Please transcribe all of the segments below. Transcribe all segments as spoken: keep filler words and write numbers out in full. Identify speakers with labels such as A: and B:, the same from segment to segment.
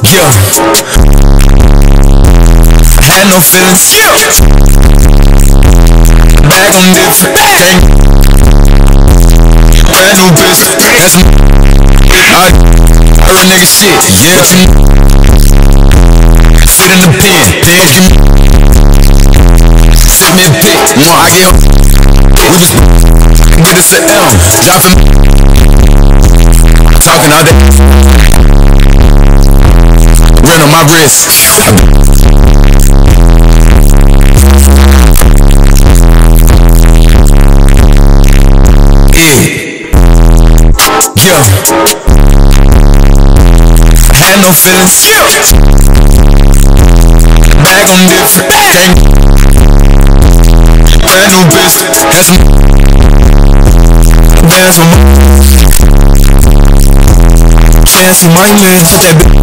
A: Yeah. Had no feelings. Back on different. Came. Brand new bitch. That's me. I, I run nigga shit. Yeah. Fit in the pen. Then give me. Sit me a dick. One, I get. We just get it to M. Dropping. Talking all day. Ring on my wrist. Yeah. Yeah. Had no feelings. Back on different. Came. Brand new bitch. Has me. Dance on my. Fancy my man. Fuck that bitch.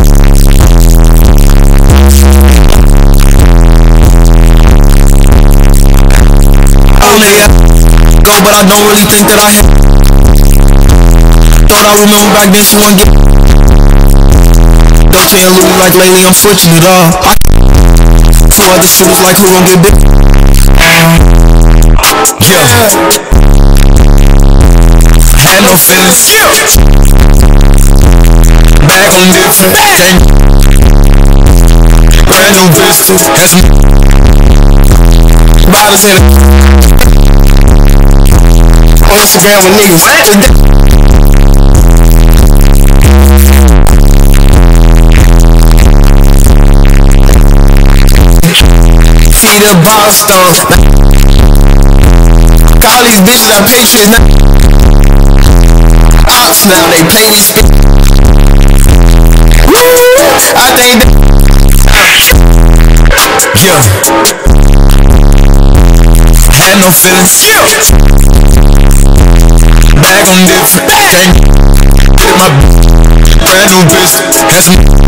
A: Go, but I don't really think that I thought I remember back then she wouldn't get Dolce and Louis like lately I'm switching it up. I so other shit was like who gon' get big. Yeah. Had no feelings. Back on different. Came. Brand new bitch. Has me. Bottles in it. On Instagram with niggas. See the boss though. All these bitches are patriots now. Ops now, they pay these. I think that. Yeah. Had no feelings. Back on different. Came. My brand new bitch. Has me.